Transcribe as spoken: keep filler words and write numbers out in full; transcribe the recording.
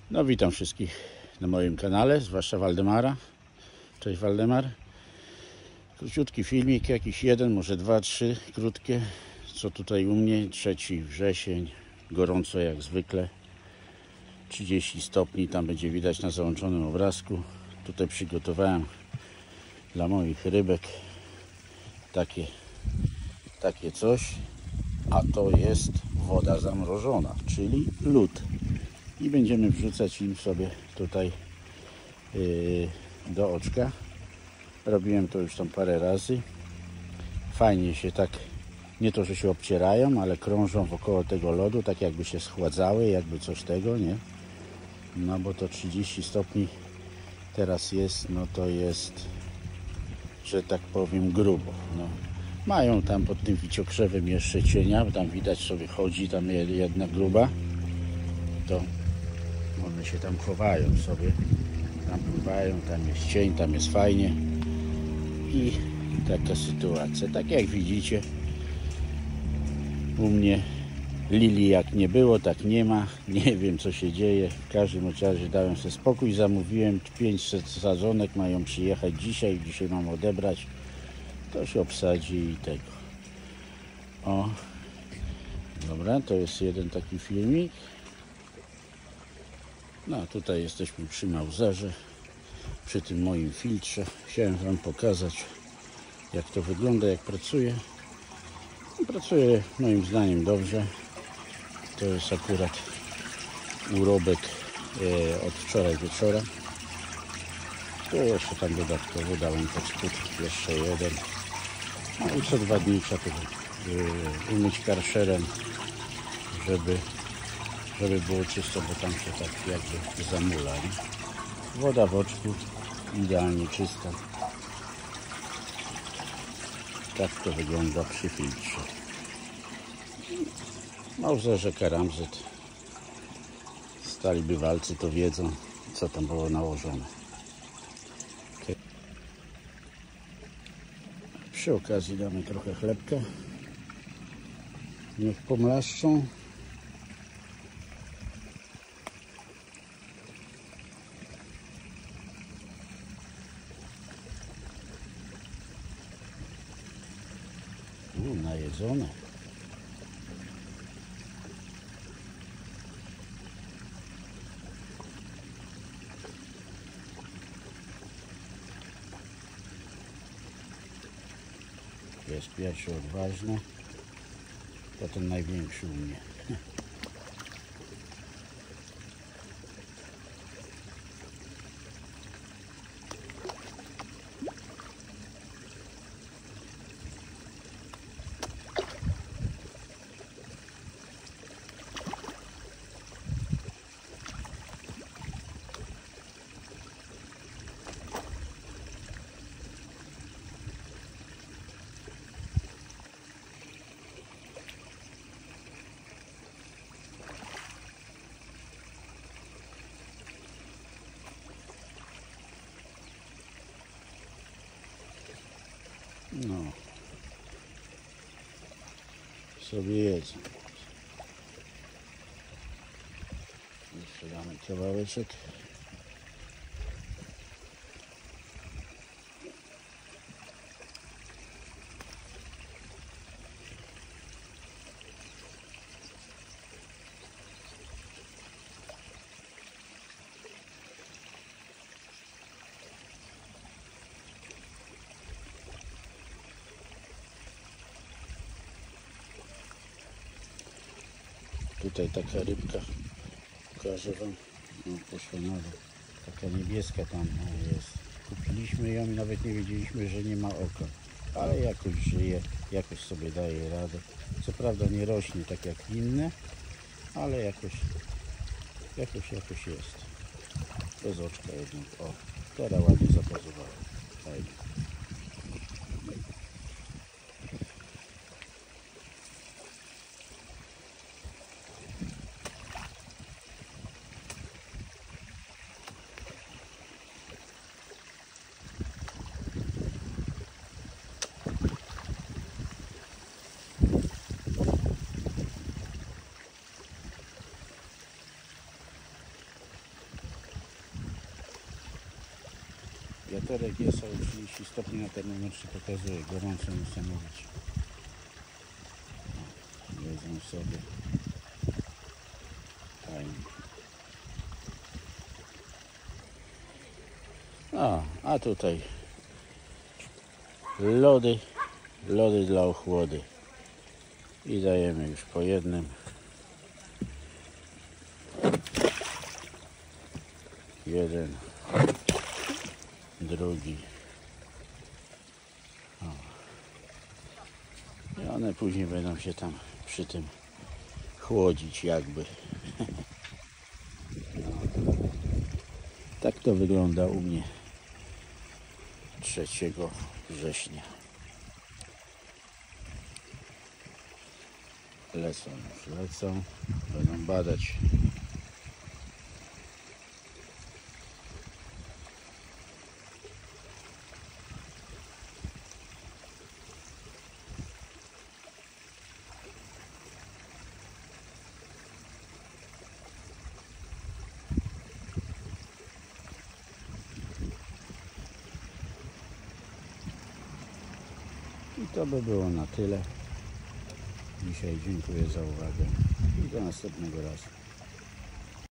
No, witam wszystkich na moim kanale, zwłaszcza Waldemara. Cześć Waldemar. Króciutki filmik, jakiś jeden, może dwa, trzy krótkie. Co tutaj u mnie? trzeci wrzesień, gorąco jak zwykle. trzydzieści stopni, tam będzie widać na załączonym obrazku. Tutaj przygotowałem dla moich rybek takie, takie coś. A to jest woda zamrożona, czyli lód. I będziemy wrzucać im sobie tutaj yy, do oczka. Robiłem to już tam parę razy. Fajnie się tak, nie to, że się obcierają, ale krążą wokoło tego lodu, tak jakby się schładzały, jakby coś tego, nie? No bo to trzydzieści stopni teraz jest, no to jest, że tak powiem, grubo. No. Mają tam pod tym wiciokrzewem jeszcze cienia, tam widać sobie chodzi, tam jedna gruba. To one się tam chowają sobie, tam pływają, tam jest cień, tam jest fajnie. I taka sytuacja, tak jak widzicie, u mnie lilii jak nie było, tak nie ma. Nie wiem, co się dzieje. W każdym razie dałem sobie spokój, zamówiłem pięćset sadzonek, mają przyjechać dzisiaj, dzisiaj mam odebrać. To się obsadzi i tego. O, dobra, to jest jeden taki filmik. No, tutaj jesteśmy przy Mauserze, przy tym moim filtrze. Chciałem Wam pokazać, jak to wygląda, jak pracuje. Pracuje moim zdaniem dobrze. To jest akurat urobek e, od wczoraj wieczora. Tu jeszcze tam dodatkowo dałem pod spód jeszcze jeden. No i co dwa dni trzeba to e, umyć karszerem, żeby, żeby było czysto, bo tam się tak jakby zamula. Nie? Woda w oczku idealnie czysta. Tak to wygląda przy filtrze. Mauserze Karamzet. Stali bywalcy to wiedzą, co tam było nałożone. Okay. Przy okazji damy trochę chlebka. Niech pomlaszczą. U, najedzone. Jest pierwszy odważny, to ten największy u mnie. No, sobie jedzą. Jeszcze damy kawałeczek. Tutaj taka rybka, pokażę Wam, no, poszła nowa, taka niebieska tam jest. Kupiliśmy ją i nawet nie wiedzieliśmy, że nie ma oka, ale jakoś żyje, jakoś sobie daje radę. Co prawda nie rośnie tak jak inne, ale jakoś, jakoś, jakoś jest. Bez oczka jednak. O, teraz ładnie zapazowała. Fajnie. Wiaterek jest, ale trzydzieści stopni na termometrze pokazuje. Gorąco niesamowicie. Jedzą sobie. Fajnie. A, a tutaj lody, lody dla ochłody. I dajemy już po jednym. Jeden, drugi. O. I one później będą się tam przy tym chłodzić jakby. Tak to wygląda u mnie trzeciego września. Lecą już, lecą, będą badać. I to by było na tyle. Dzisiaj dziękuję za uwagę i do następnego razu.